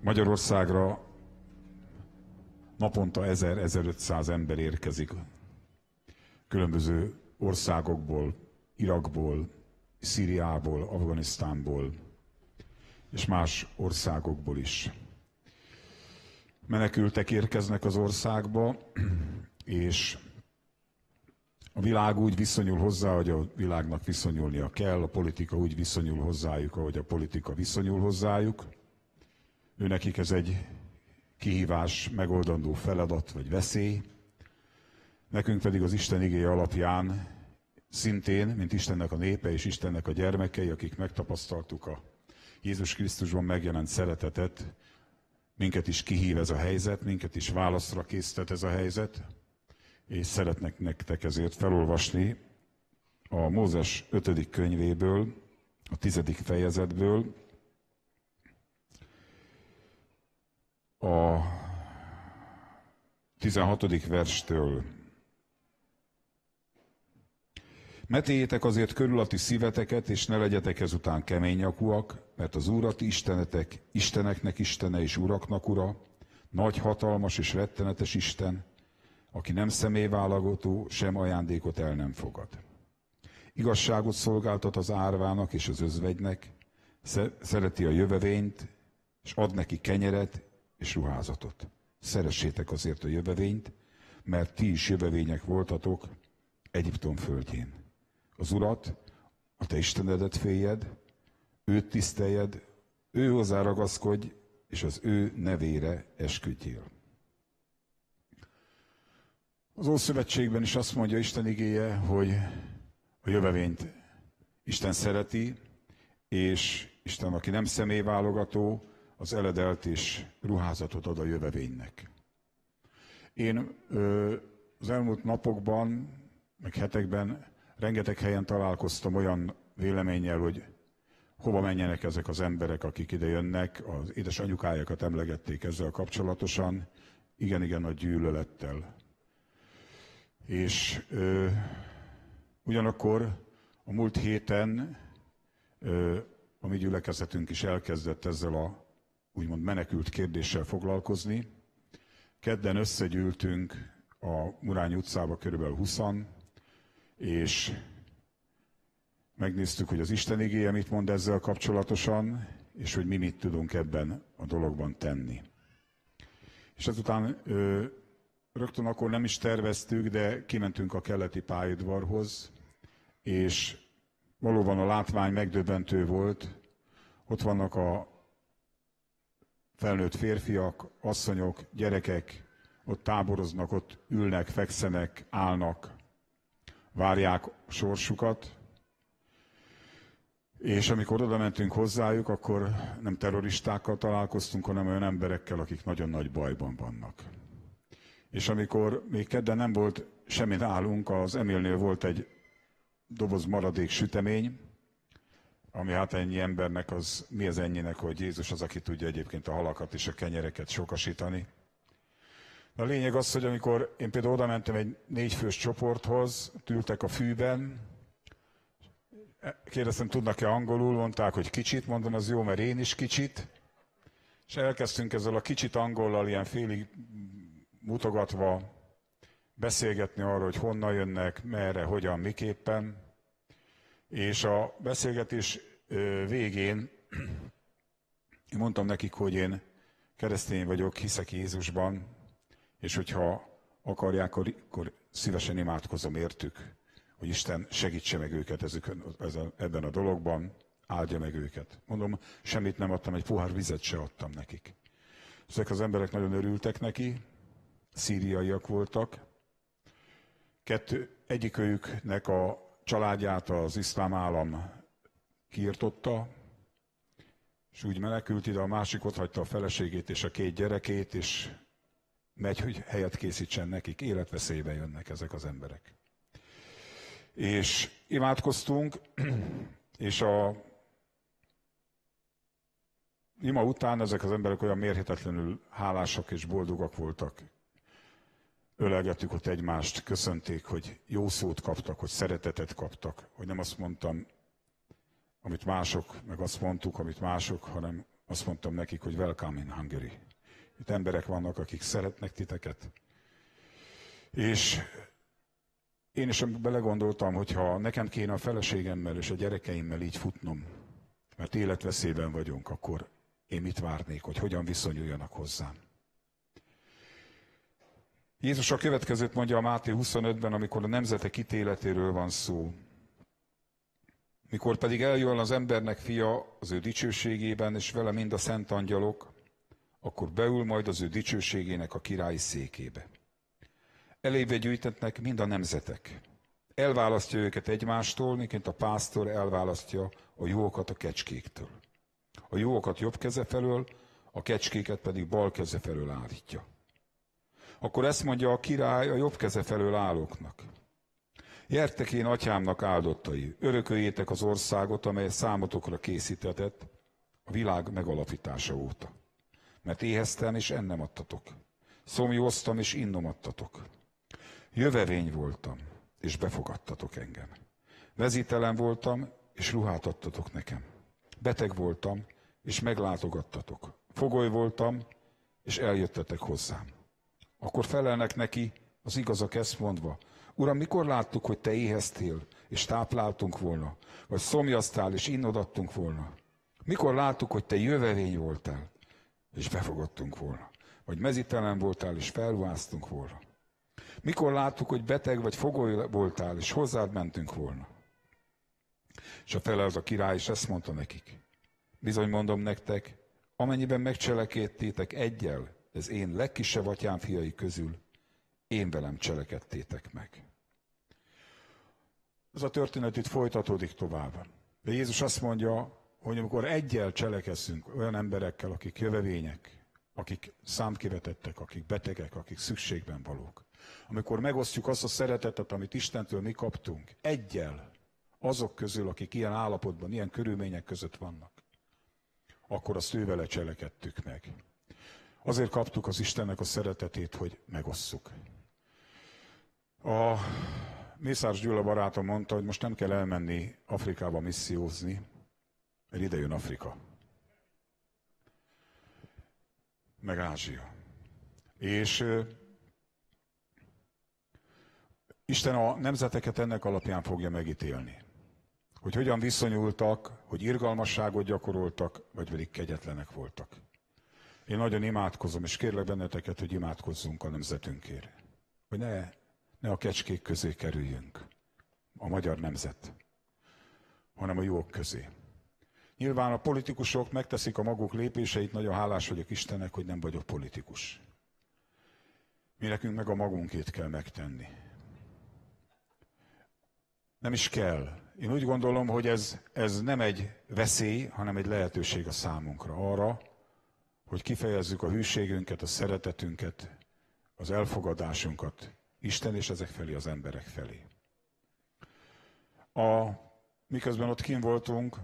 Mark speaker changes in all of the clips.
Speaker 1: Magyarországra naponta 1000-1500 ember érkezik különböző országokból, Irakból, Szíriából, Afganisztánból és más országokból is. Menekültek érkeznek az országba, és a világ úgy viszonyul hozzá, hogy a világnak viszonyulnia kell, a politika úgy viszonyul hozzájuk, ahogy a politika viszonyul hozzájuk. Őnekik ez egy kihívás, megoldandó feladat vagy veszély. Nekünk pedig az Isten igéje alapján szintén, mint Istennek a népe és Istennek a gyermekei, akik megtapasztaltuk a Jézus Krisztusban megjelent szeretetet, minket is kihív ez a helyzet, minket is válaszra késztet ez a helyzet, és szeretnek nektek ezért felolvasni a Mózes 5. könyvéből, a 10. fejezetből, a 16. verstől. Metéljétek azért körül a ti szíveteket, és ne legyetek ezután keménynyakúak, mert az Úr a ti istenetek, isteneknek istene és uraknak ura, nagy, hatalmas és rettenetes Isten, aki nem személyválogató, sem ajándékot el nem fogad. Igazságot szolgáltat az árvának és az özvegynek, szereti a jövevényt, és ad neki kenyeret és ruházatot. Szeressétek azért a jövevényt, mert ti is jövevények voltatok Egyiptom földjén. Az Urat, a te Istenedet féljed, őt tiszteljed, ő hozzá ragaszkodj, és az ő nevére esküdjél. Az Ószövetségben is azt mondja Isten igéje, hogy a jövevényt Isten szereti, és Isten, aki nem személyválogató, az eledelt és ruházatot ad a jövevénynek. Én az elmúlt napokban, meg hetekben rengeteg helyen találkoztam olyan véleménnyel, hogy hova menjenek ezek az emberek, akik ide jönnek. Az édesanyukájukat emlegették ezzel kapcsolatosan, igen nagy gyűlölettel. És ugyanakkor a múlt héten a mi gyülekezetünk is elkezdett ezzel a úgymond menekült kérdéssel foglalkozni. Kedden összegyűltünk a Murányi utcába körülbelül 20-an, és megnéztük, hogy az Isten igéje mit mond ezzel kapcsolatosan, és hogy mi mit tudunk ebben a dologban tenni. És ezután rögtön akkor nem is terveztük, de kimentünk a keleti pályaudvarhoz, és valóban a látvány megdöbbentő volt. Ott vannak a felnőtt férfiak, asszonyok, gyerekek, ott táboroznak, ott ülnek, fekszenek, állnak, várják sorsukat. És amikor oda mentünk hozzájuk, akkor nem terroristákkal találkoztunk, hanem olyan emberekkel, akik nagyon nagy bajban vannak. És amikor még kedden nem volt semmi nálunk, az Emilnél volt egy doboz maradék sütemény, ami hát ennyi embernek, az mi az ennyinek, hogy Jézus az, aki tudja egyébként a halakat és a kenyereket sokasítani. A lényeg az, hogy amikor én például oda mentem egy 4 fős csoporthoz, ültek a fűben, kérdeztem, tudnak-e angolul, mondták, hogy kicsit, mondom, az jó, mert én is kicsit, és elkezdtünk ezzel a kicsit angollal ilyen félig mutogatva beszélgetni arról, hogy honnan jönnek, merre, hogyan, miképpen. És a beszélgetés végén én mondtam nekik, hogy én keresztény vagyok, hiszek Jézusban, és hogyha akarják, akkor szívesen imádkozom értük, hogy Isten segítse meg őket ebben a dologban, áldja meg őket. Mondom, semmit nem adtam, egy pohár vizet se adtam nekik. Ezek az emberek nagyon örültek neki, szíriaiak voltak. Egyikőjüknek a családját az iszlám állam kiirtotta, és úgy menekült ide, a másik ott hagyta a feleségét és a 2 gyerekét, és megy, hogy helyet készítsen nekik, életveszélybe jönnek ezek az emberek. És imádkoztunk, és a ima után ezek az emberek olyan mérhetetlenül hálásak és boldogak voltak. Ölelgettük ott egymást, köszönték, hogy jó szót kaptak, hogy szeretetet kaptak, hogy nem azt mondtam, amit mások, meg azt mondtuk, amit mások, hanem Azt mondtam nekik, hogy welcome in Hungary. Itt emberek vannak, akik szeretnek titeket. És én is belegondoltam, hogyha nekem kéne a feleségemmel és a gyerekeimmel így futnom, mert életveszélyben vagyunk, akkor én mit várnék, hogy hogyan viszonyuljanak hozzám. Jézus a következőt mondja a Máté 25-ben, amikor a nemzetek ítéletéről van szó. Mikor pedig eljön az embernek fia az ő dicsőségében, és vele mind a szent angyalok, akkor beül majd az ő dicsőségének a királyi székébe. Elébe gyűjtetnek mind a nemzetek. Elválasztja őket egymástól, miként a pásztor elválasztja a juhokat a kecskéktől. A juhokat jobb keze felől, a kecskéket pedig bal keze felől állítja. Akkor ezt mondja a király a jobb keze felől állóknak. Gyertek én atyámnak áldottai, örököljétek az országot, amely számotokra készítetett a világ megalapítása óta. Mert éheztem, és ennem adtatok. Szomjóztam, és innom adtatok. Jövevény voltam, és befogadtatok engem. Vezítelen voltam, és ruhát adtatok nekem. Beteg voltam, és meglátogattatok. Fogoly voltam, és eljöttetek hozzám. Akkor felelnek neki az igazak ezt mondva: Uram, mikor láttuk, hogy te éheztél, és tápláltunk volna? Vagy szomjaztál, és innod adtunk volna? Mikor láttuk, hogy te jövevény voltál, és befogadtunk volna? Vagy mezítelen voltál, és felruháztunk volna? Mikor láttuk, hogy beteg vagy fogoly voltál, és hozzád mentünk volna? És a felelt a király, és ezt mondta nekik: Bizony mondom nektek, amennyiben megcselekedtétek egyel, ez én legkisebb atyám fiai közül, én velem cselekedtétek meg. Ez a történet itt folytatódik tovább. De Jézus azt mondja, hogy amikor egyel cselekszünk olyan emberekkel, akik jövevények, akik számkivetettek, akik betegek, akik szükségben valók, amikor megosztjuk azt a szeretetet, amit Istentől mi kaptunk, egyel azok közül, akik ilyen állapotban, ilyen körülmények között vannak, akkor azt ővele cselekedtük meg. Azért kaptuk az Istennek a szeretetét, hogy megosszuk. A Mészáros Gyula barátom mondta, hogy most nem kell elmenni Afrikába missziózni, mert ide jön Afrika. Meg Ázsia. És Isten a nemzeteket ennek alapján fogja megítélni. Hogy hogyan viszonyultak, hogy irgalmasságot gyakoroltak, vagy pedig kegyetlenek voltak. Én nagyon imádkozom, és kérlek benneteket, hogy imádkozzunk a nemzetünkért. Hogy ne a kecskék közé kerüljünk, a magyar nemzet, hanem a jók közé. Nyilván a politikusok megteszik a maguk lépéseit, nagyon hálás vagyok Istennek, hogy nem vagyok politikus. Mi nekünk meg a magunkét kell megtenni. Nem is kell. Én úgy gondolom, hogy ez nem egy veszély, hanem egy lehetőség a számunkra arra, hogy kifejezzük a hűségünket, a szeretetünket, az elfogadásunkat Isten és ezek felé, az emberek felé. Miközben ott kint voltunk,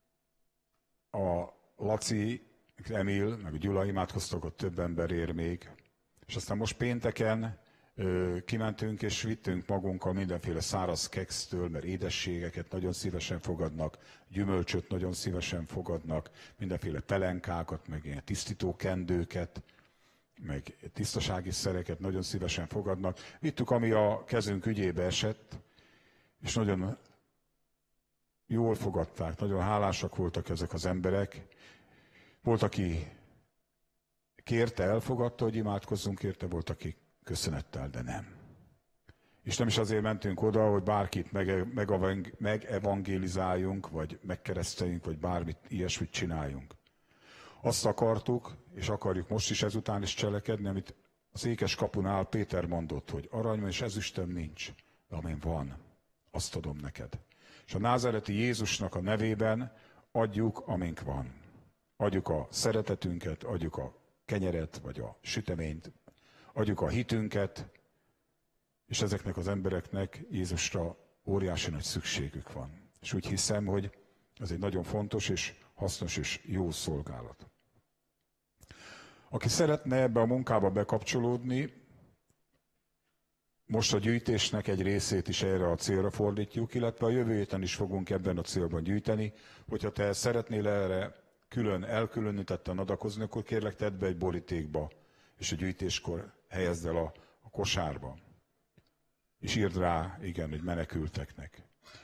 Speaker 1: a Laci, Emil, meg a Gyula imádkoztak, ott több ember ér még, és aztán most pénteken kimentünk és vittünk magunkkal mindenféle száraz keksztől, mert édességeket nagyon szívesen fogadnak, gyümölcsöt nagyon szívesen fogadnak, mindenféle pelenkákat, meg ilyen tisztító kendőket, meg tisztasági szereket nagyon szívesen fogadnak. Vittük, ami a kezünk ügyébe esett, és nagyon jól fogadták, nagyon hálásak voltak ezek az emberek. Volt, aki kérte, elfogadta, hogy imádkozzunk érte, volt, aki köszönettel, de nem. És nem is azért mentünk oda, hogy bárkit megevangélizáljunk, vagy megkereszteljünk, vagy bármit ilyesmit csináljunk. Azt akartuk, és akarjuk most is ezután is cselekedni, amit az ékes kapunál Péter mondott, hogy aranyom és ezüstöm nincs, de amin van, azt adom neked. És a názáreti Jézusnak a nevében adjuk, amink van. Adjuk a szeretetünket, adjuk a kenyeret, vagy a süteményt, adjuk a hitünket, és ezeknek az embereknek Jézusra óriási nagy szükségük van. És úgy hiszem, hogy ez egy nagyon fontos és hasznos és jó szolgálat. Aki szeretne ebbe a munkába bekapcsolódni, most a gyűjtésnek egy részét is erre a célra fordítjuk, illetve a jövő héten is fogunk ebben a célban gyűjteni. Hogyha te szeretnél erre külön elkülönítetten adakozni, akkor kérlek tedd be egy borítékba, és a gyűjtéskor helyezd el a kosárba. És írd rá, igen, hogy menekülteknek.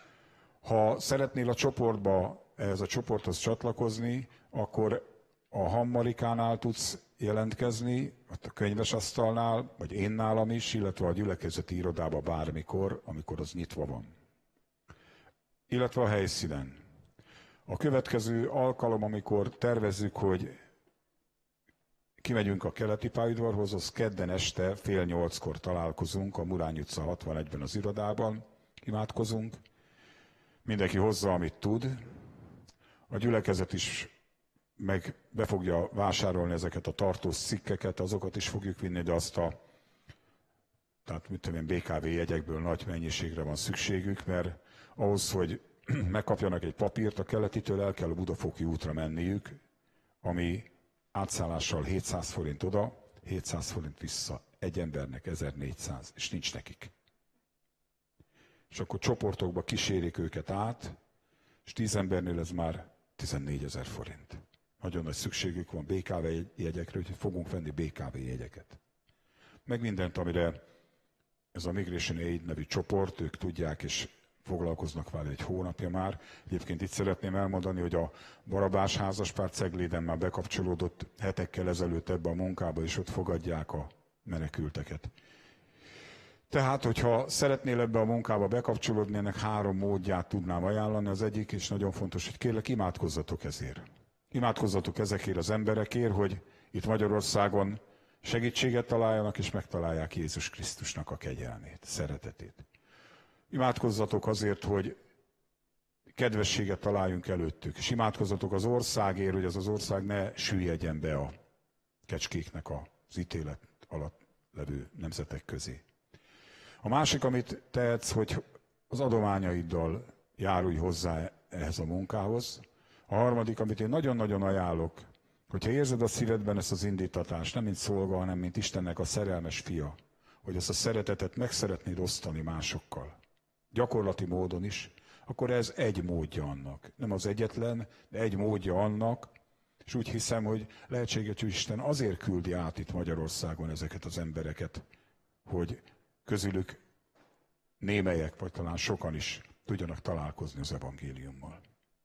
Speaker 1: Ha szeretnél a csoportba, ehhez a csoporthoz csatlakozni, akkor a Hammarikánál tudsz jelentkezni, a könyvesasztalnál, vagy én nálam is, illetve a gyülekezeti irodába bármikor, amikor az nyitva van. Illetve a helyszínen. A következő alkalom, amikor tervezzük, hogy kimegyünk a keleti pályaudvarhoz, az kedden este 7:30-kor találkozunk a Murány utca 61-ben az irodában, imádkozunk. Mindenki hozza, amit tud. A gyülekezet is meg be fogja vásárolni ezeket a tartós cikkeket, azokat is fogjuk vinni, de tehát mit tudom én, BKV jegyekből nagy mennyiségre van szükségük, mert ahhoz, hogy megkapjanak egy papírt, a keletitől el kell a Budafoki útra menniük, ami átszállással 700 forint oda, 700 forint vissza. Egy embernek 1400, és nincs nekik. És akkor csoportokba kísérik őket át, és 10 embernél ez már 14 000 forint. Nagyon nagy szükségük van BKV jegyekre, úgyhogy fogunk venni BKV jegyeket. Meg mindent, amire ez a Migration Aid nevű csoport, ők tudják, és foglalkoznak vele egy hónapja már. Egyébként itt szeretném elmondani, hogy a Barabás házaspár Cegléden már bekapcsolódott hetekkel ezelőtt ebbe a munkába, és ott fogadják a menekülteket. Tehát, hogyha szeretnél ebbe a munkába bekapcsolódni, ennek 3 módját tudnám ajánlani. Az egyik, és nagyon fontos, hogy kérlek, imádkozzatok ezért. Imádkozzatok ezekért az emberekért, hogy itt Magyarországon segítséget találjanak, és megtalálják Jézus Krisztusnak a kegyelmét, szeretetét. Imádkozzatok azért, hogy kedvességet találjunk előttük, és imádkozzatok az országért, hogy ez az ország ne süllyedjen be a kecskéknek az ítélet alatt levő nemzetek közé. A másik, amit tehetsz, hogy az adományaiddal járulj hozzá ehhez a munkához. A harmadik, amit én nagyon-nagyon ajánlok, hogyha érzed a szívedben ezt az indítatást, nem mint szolga, hanem mint Istennek a szerelmes fia, hogy ezt a szeretetet meg szeretnéd osztani másokkal, gyakorlati módon is, akkor ez egy módja annak. Nem az egyetlen, de egy módja annak, és úgy hiszem, hogy lehetséges, hogy Isten azért küldi át itt Magyarországon ezeket az embereket, hogy közülük némelyek, vagy talán sokan is tudjanak találkozni az evangéliummal.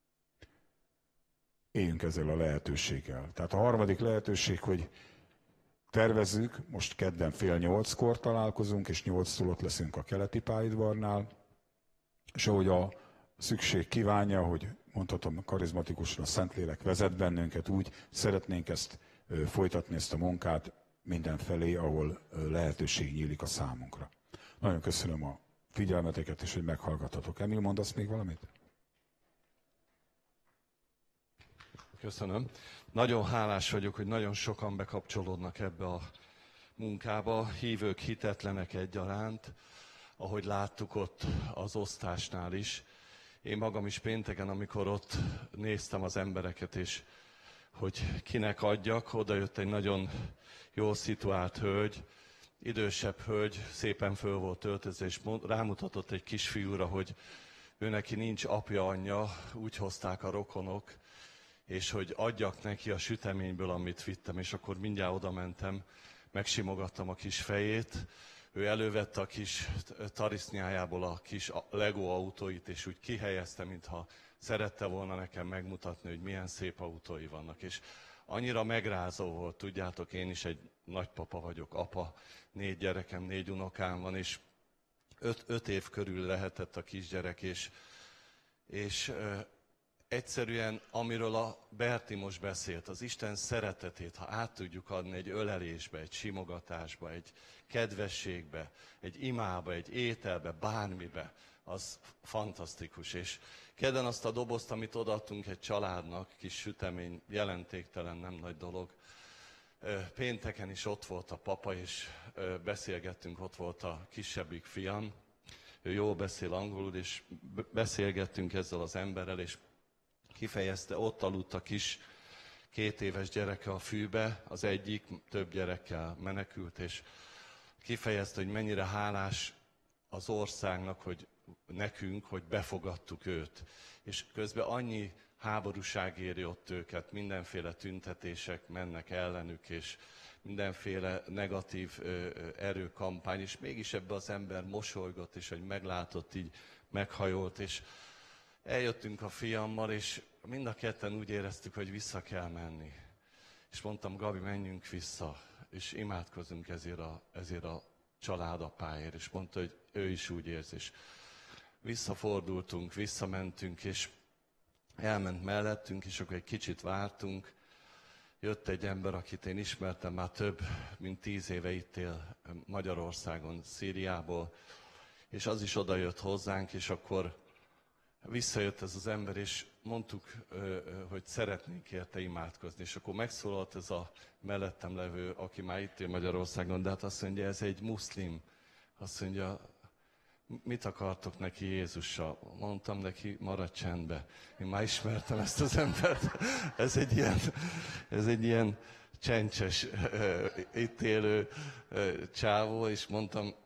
Speaker 1: Éljünk ezzel a lehetőséggel. Tehát a harmadik lehetőség, hogy tervezzük, most kedden 7:30-kor találkozunk, és 8-tól ott leszünk a keleti pályaudvarnál, és ahogy a szükség kívánja, hogy mondhatom karizmatikusan a Szentlélek vezet bennünket, úgy szeretnénk ezt folytatni, ezt a munkát mindenfelé, ahol lehetőség nyílik a számunkra. Nagyon köszönöm a figyelmeteket, és hogy meghallgatatok. Emil, mondasz még valamit?
Speaker 2: Köszönöm. Nagyon hálás vagyok, hogy nagyon sokan bekapcsolódnak ebbe a munkába, hívők, hitetlenek egyaránt, ahogy láttuk ott az osztásnál is. Én magam is pénteken, amikor ott néztem az embereket, és hogy kinek adjak, oda jött egy nagyon jól szituált hölgy, idősebb hölgy, szépen föl volt öltözve, és rámutatott egy kisfiúra, hogy ő neki nincs apja, anyja, úgy hozták a rokonok, és hogy adjak neki a süteményből, amit vittem, és akkor mindjárt oda mentem, megsimogattam a kis fejét, ő elővette a kis tarisznyájából a kis Lego autóit, és úgy kihelyezte, mintha szerette volna nekem megmutatni, hogy milyen szép autói vannak. És annyira megrázó volt, tudjátok, én is egy nagypapa vagyok, apa, 4 gyerekem, 4 unokám van, és 5 év körül lehetett a kisgyerek, és egyszerűen, amiről a Berti most beszélt, az Isten szeretetét, ha át tudjuk adni egy ölelésbe, egy simogatásba, egy kedvességbe, egy imába, egy ételbe, bármibe, az fantasztikus. És kedden azt a dobozt, amit odaadtunk egy családnak, kis sütemény, jelentéktelen, nem nagy dolog. Pénteken is ott volt a papa, és beszélgettünk, ott volt a kisebbik fiam. Ő jól beszél angolul, és beszélgettünk ezzel az emberrel, és kifejezte, ott aludt a kis 2 éves gyereke a fűbe, az egyik több gyerekkel menekült, és kifejezte, hogy mennyire hálás az országnak, hogy nekünk, hogy befogadtuk őt. És közben annyi háborúság éri ott őket, mindenféle tüntetések mennek ellenük, és mindenféle negatív erőkampány, és mégis ebbe az ember mosolygott, és hogy meglátott, így meghajolt, és eljöttünk a fiammal, és mind a ketten úgy éreztük, hogy vissza kell menni. És mondtam, Gabi, menjünk vissza, és imádkozzunk ezért a családapáért. És mondta, hogy ő is úgy érzi. És visszafordultunk, visszamentünk, és elment mellettünk, és akkor egy kicsit vártunk. Jött egy ember, akit én ismertem, már több mint 10 éve itt él Magyarországon, Szíriából, és az is odajött hozzánk, és akkor visszajött ez az ember, és mondtuk, hogy szeretnénk érte imádkozni. És akkor megszólalt ez a mellettem levő, aki már itt él Magyarországon, de hát azt mondja, ez egy muszlim. Azt mondja, mit akartok neki Jézussal? Mondtam neki, maradj csendbe. Én már ismertem ezt az embert. Ez egy ilyen csencses, itt élő csávó, és mondtam,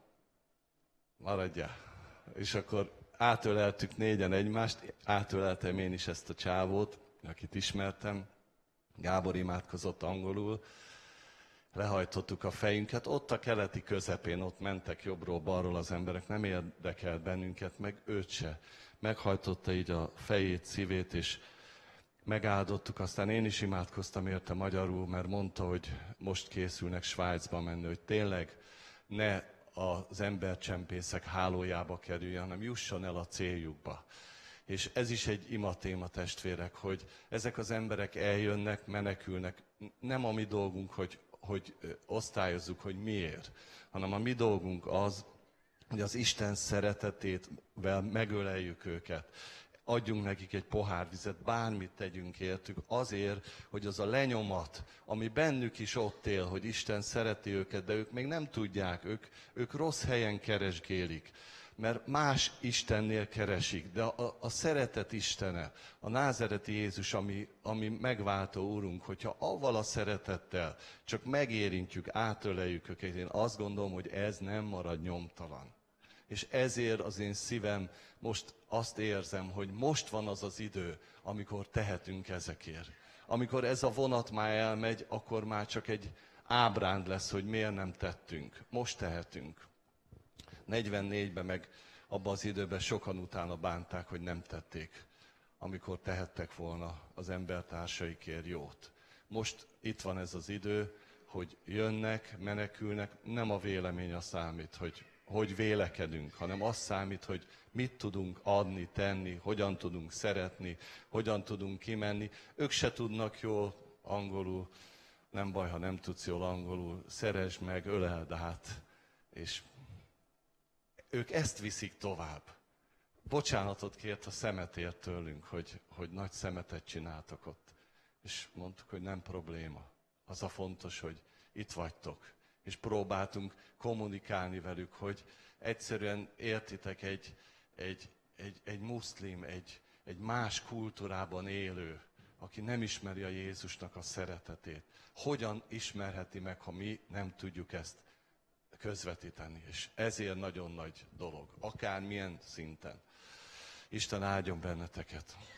Speaker 2: maradjál. És akkor átöleltük négyen egymást, átöleltem én is ezt a csávót, akit ismertem. Gábor imádkozott angolul, lehajtottuk a fejünket, ott a keleti közepén, ott mentek jobbról, balról az emberek, nem érdekelt bennünket, meg őt se. Meghajtotta így a fejét, szívét, és megáldottuk, aztán én is imádkoztam érte magyarul, mert mondta, hogy most készülnek Svájcba menni, hogy tényleg ne az embercsempészek hálójába kerüljön, hanem jusson el a céljukba. És ez is egy imatéma, testvérek, hogy ezek az emberek eljönnek, menekülnek. Nem a mi dolgunk, hogy osztályozzuk, hogy miért, hanem a mi dolgunk az, hogy az Isten szeretetével megöleljük őket. Adjunk nekik egy pohár vizet, bármit tegyünk értük, azért, hogy az a lenyomat, ami bennük is ott él, hogy Isten szereti őket, de ők még nem tudják, ők rossz helyen keresgélik, mert más Istennél keresik, de a szeretet Istene, a názereti Jézus, ami megváltó Úrunk, hogyha avval a szeretettel csak megérintjük, átöleljük őket, én azt gondolom, hogy ez nem marad nyomtalan. És ezért az én szívem most azt érzem, hogy most van az az idő, amikor tehetünk ezekért. Amikor ez a vonat már elmegy, akkor már csak egy ábránd lesz, hogy miért nem tettünk. Most tehetünk. 44-ben meg abban az időben sokan utána bánták, hogy nem tették, amikor tehettek volna az embertársaikért jót. Most itt van ez az idő, hogy jönnek, menekülnek, nem a vélemény a számít, hogy vélekedünk, hanem az számít, hogy mit tudunk adni, tenni, hogyan tudunk szeretni, hogyan tudunk kimenni. Ők se tudnak jól angolul, nem baj, ha nem tudsz jól angolul, szeresd meg, öleld át, és ők ezt viszik tovább. Bocsánatot kért a szemetért tőlünk, hogy nagy szemetet csináltak ott. És mondtuk, hogy nem probléma. Az a fontos, hogy itt vagytok. És próbáltunk kommunikálni velük, hogy egyszerűen értitek egy muszlim, egy más kultúrában élő, aki nem ismeri a Jézusnak a szeretetét. Hogyan ismerheti meg, ha mi nem tudjuk ezt közvetíteni? És ezért nagyon nagy dolog, akármilyen szinten. Isten áldjon benneteket!